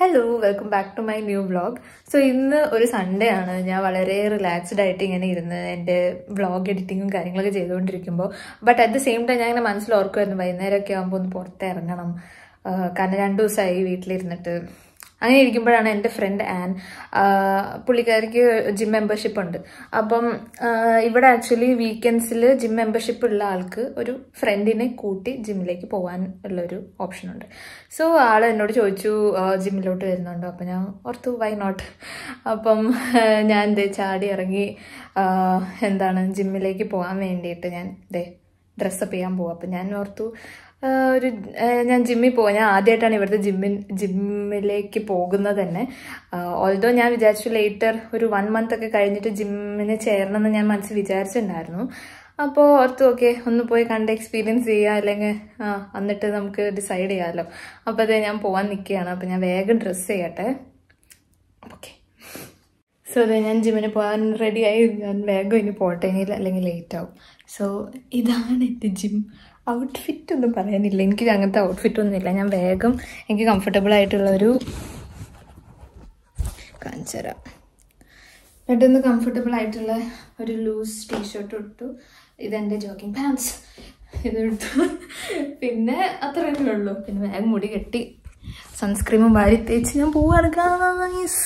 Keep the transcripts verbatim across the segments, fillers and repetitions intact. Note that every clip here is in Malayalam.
Hello, welcome back to my new vlog. So ഇന്ന് ഒരു സൺഡേ ആണ്. ഞാൻ വളരെ റിലാക്സ്ഡ് ആയിട്ട് ഇങ്ങനെ ഇരുന്ന് എൻ്റെ വ്ളോഗ് എഡിറ്റിങ്ങും കാര്യങ്ങളൊക്കെ ചെയ്തുകൊണ്ടിരിക്കുമ്പോൾ but at the same time ഞാൻ ഇങ്ങനെ മനസ്സിൽ ഓർക്കുമായിരുന്നു വൈകുന്നേരമൊക്കെ ആകുമ്പോൾ ഒന്ന് പുറത്ത് ഇറങ്ങണം. കാരണം രണ്ടു ദിവസമായി വീട്ടിലിരുന്നിട്ട്. അങ്ങനെ ഇരിക്കുമ്പോഴാണ് എൻ്റെ ഫ്രണ്ട് ആൻ, പുള്ളിക്കാരിക്ക് ജിം മെമ്പർഷിപ്പ് ഉണ്ട്. അപ്പം ഇവിടെ ആക്ച്വലി വീക്കെൻഡ്സിൽ ജിം മെമ്പർഷിപ്പ് ഉള്ള ആൾക്ക് ഒരു ഫ്രണ്ടിനെ കൂട്ടി ജിമ്മിലേക്ക് പോകാൻ ഉള്ളൊരു ഓപ്ഷൻ ഉണ്ട്. സോ ആൾ എന്നോട് ചോദിച്ചു ജിമ്മിലോട്ട് വരുന്നുണ്ടോ. അപ്പം ഞാൻ ഓർത്തു വൈ നോട്ട്. അപ്പം ഞാൻ ദേ ചാടി ഇറങ്ങി എന്താണ് ജിമ്മിലേക്ക് പോകാൻ വേണ്ടിയിട്ട് ഞാൻ ദേ ഡ്രസ്സപ്പ് ചെയ്യാൻ പോകും. അപ്പം ഞാൻ ഓർത്തു ഒരു ഞാൻ ജിമ്മിൽ പോകാം. ഞാൻ ആദ്യമായിട്ടാണ് ഇവിടുത്തെ ജിമ്മിൽ ജിമ്മിലേക്ക് പോകുന്നത് തന്നെ. ഓൾദോ ഞാൻ വിചാരിച്ചു ലേറ്റർ ഒരു വൺ മന്ത് ഒക്കെ കഴിഞ്ഞിട്ട് ജിമ്മിന് ചേരണമെന്ന് ഞാൻ മനസ്സിൽ വിചാരിച്ചിട്ടുണ്ടായിരുന്നു. അപ്പോൾ ഓർത്തു ഓക്കെ ഒന്ന് പോയി കണ്ട് എക്സ്പീരിയൻസ് ചെയ്യുക, അല്ലെങ്കിൽ ആ എന്നിട്ട് നമുക്ക് ഡിസൈഡ് ചെയ്യാമല്ലോ. അപ്പോൾ അതേ ഞാൻ പോകാൻ നിൽക്കുകയാണ്. അപ്പോൾ ഞാൻ വേഗം ഡ്രസ്സ് ചെയ്യട്ടെ. ഓക്കെ, സോ അതെ ഞാൻ ജിമ്മിന് പോകാൻ റെഡിയായി. ഞാൻ വേഗം ഇനി പോട്ടെ, ഇനി അല്ലെങ്കിൽ ലേറ്റ് ആവും. സോ ഇതാണ് എൻ്റെ ജിം ഔട്ട്ഫിറ്റ്. ഒന്നും പറയാനില്ല, എനിക്ക് അങ്ങനത്തെ ഔട്ട്ഫിറ്റ് ഒന്നുമില്ല. ഞാൻ വേഗം എനിക്ക് കംഫർട്ടബിൾ ആയിട്ടുള്ളൊരു കാണിച്ചുതരാം. പെട്ടെന്ന് കംഫർട്ടബിൾ ആയിട്ടുള്ള ഒരു ലൂസ് ടീഷർട്ട് ഇട്ടു. ഇതെൻ്റെ ജോഗിങ് പാൻസ് ഇതെടുത്തു. പിന്നെ അത്ര തന്നെ ഉള്ളൂ. പിന്നെ വേഗം മുടി കെട്ടി സൺസ്ക്രീമും വാരി തേച്ച് ഞാൻ പോവാണ്. ഗായ്സ്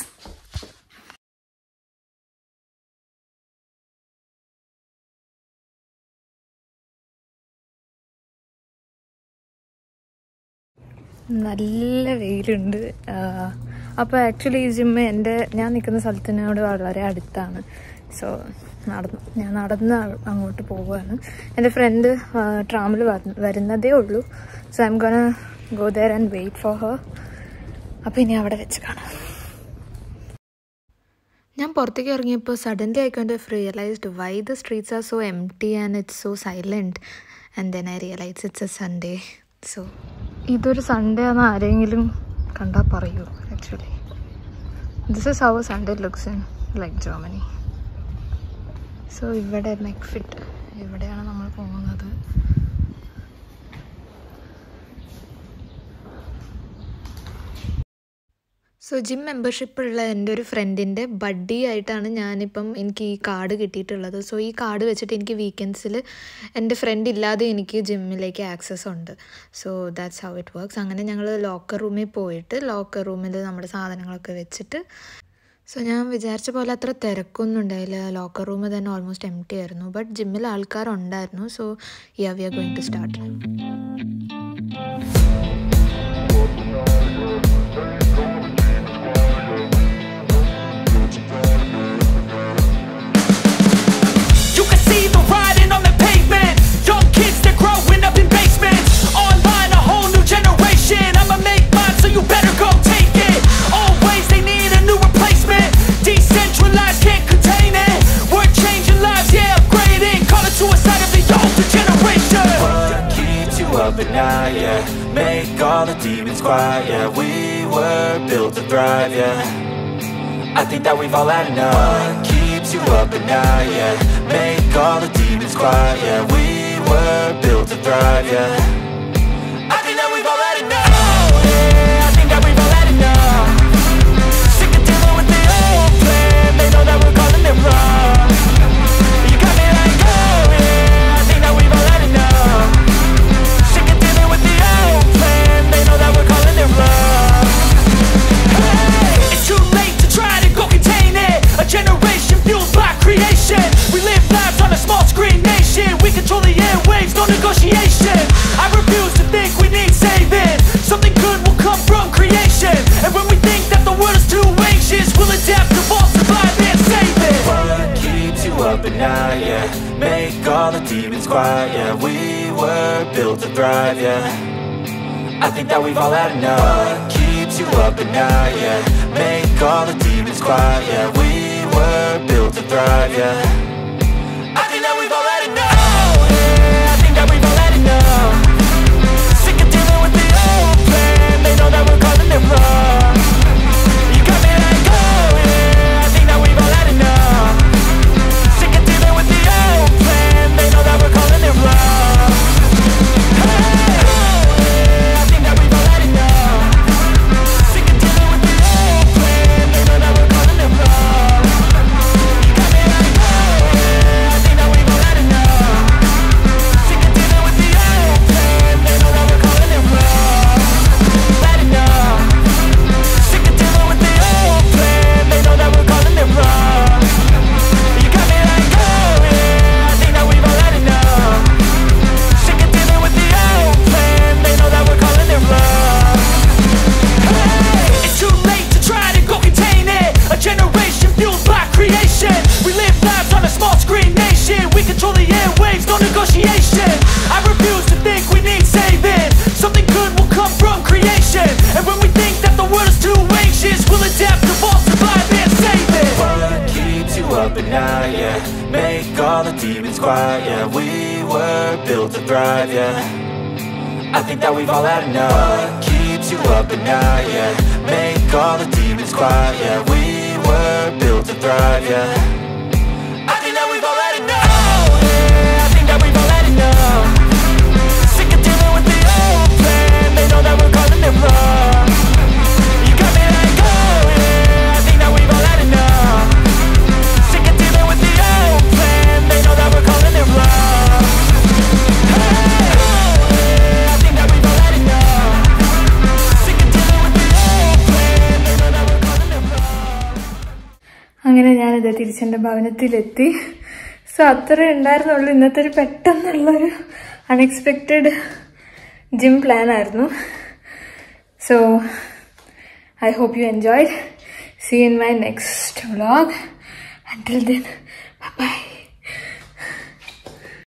നല്ല വെയിലുണ്ട്. അപ്പോൾ ആക്ച്വലി ഈ ജിമ്മ് എൻ്റെ ഞാൻ നിൽക്കുന്ന സ്ഥലത്തിനോട് വളരെ അടുത്താണ്. സോ നടന്നു ഞാൻ നടന്ന് അങ്ങോട്ട് പോവുകയാണ്. എൻ്റെ ഫ്രണ്ട് ട്രാമിൽ വരുന്നതേ ഉള്ളൂ. So I am gonna go there and wait for her. അപ്പോൾ ഇനി അവിടെ വെച്ച് കാണാം. ഞാൻ പുറത്തേക്ക് ഇറങ്ങിയപ്പോൾ suddenly I kind of realised why the streets are so empty and it's so silent. And then I realise it's a Sunday. So ഇതൊരു സൺഡേ ആണെന്ന് ആരെങ്കിലും കണ്ടാൽ പറയൂ. Actually this is how Sunday looks in like Germany. So ഇവിടെ മെക്ഫിറ്റ്, ഇവിടെയാണ് നമ്മൾ പോകുന്നത്. സോ ജിം മെമ്പർഷിപ്പ് ഉള്ള എൻ്റെ ഒരു ഫ്രണ്ടിൻ്റെ ബഡ്ഡി ആയിട്ടാണ് ഞാനിപ്പം എനിക്ക് ഈ കാർഡ് കിട്ടിയിട്ടുള്ളത്. സോ ഈ കാർഡ് വെച്ചിട്ട് എനിക്ക് വീക്കെൻഡ്സിൽ എൻ്റെ ഫ്രണ്ട് ഇല്ലാതെ എനിക്ക് ജിമ്മിലേക്ക് ആക്സസ് ഉണ്ട്. So that's how it works. അങ്ങനെ ഞങ്ങൾ ലോക്കർ റൂമിൽ പോയിട്ട് ലോക്കർ റൂമിൽ നമ്മുടെ സാധനങ്ങളൊക്കെ വെച്ചിട്ട്, സോ ഞാൻ വിചാരിച്ച പോലെ അത്ര തിരക്കൊന്നും ഉണ്ടായില്ല. ലോക്കർ റൂം തന്നെ ഓൾമോസ്റ്റ് എംപ്റ്റി ആയിരുന്നു. ബട്ട് ജിമ്മിൽ ആൾക്കാരുണ്ടായിരുന്നു. So yeah we are going to start. Now, yeah, make all the demons quiet. Yeah, we were built to thrive. Yeah, I think that we've all had enough. What keeps you up at night? Yeah, make all the demons quiet. Yeah, we were built to thrive. Yeah, I think that we've all had enough. Yeah, I think that we've all had enough. Sick of dealing with the old plan. They know that we're calling it wrong. You got me like, oh yeah, I think that we've all had enough. It's too late to try to go contain it. A generation fueled by creation. We live lives on a small screen nation. We control the airwaves, no negotiation. I refuse to think we need saving. Something good will come from creation. And when we think that the world is too anxious, we'll adapt, evolve, survive and save it. What keeps you up at night? Yeah, make all the demons quiet. Yeah, we were built to thrive. Yeah, I think that we've all had enough. What keeps you up at night? Yeah, make all the demons quiet. Yeah, we were built to thrive. Yeah, I think that we've all had enough. Yeah, I think that we've all had enough. Sick of dealing with the old plan. They know that we're calling it wrong. You got me like, oh yeah, I think that we've all had enough. Sick of dealing with the old plan. They know that we're calling it wrong. Hey, oh yeah, I think that we've all had enough. Sick of dealing with the We'll adapt, evolve, survive and save it. What keeps you up at night, yeah? Make all the demons quiet, yeah. We were built to thrive, yeah. I think that we've all had enough. What keeps you up at night, yeah? Make all the demons quiet, yeah. We were built to thrive, yeah. I think that we've all had enough. Oh, yeah, I think that we've all had enough. Sick of dealing with the old plan. They know that we're calling it wrong. You got me like, oh, yeah, I think that we've all had enough. Sick of dealing with the old plan. They know that we're calling it wrong. Hey, oh, yeah, I think that we've all had enough. Sick of dealing with the old plan. They know that we're calling it wrong. അങ്ങനെ ഞാനിത് തിരിച്ചെൻ്റെ ഭവനത്തിലെത്തി. സോ അത്രേ ഉണ്ടായിരുന്നുള്ളൂ ഇന്നത്തെ ഒരു പെട്ടെന്നുള്ളൊരു അൺഎക്സ്പെക്റ്റഡ് ജിം പ്ലാൻ ആയിരുന്നു. So I hope you enjoyed. See in my next vlog. Until then, bye bye.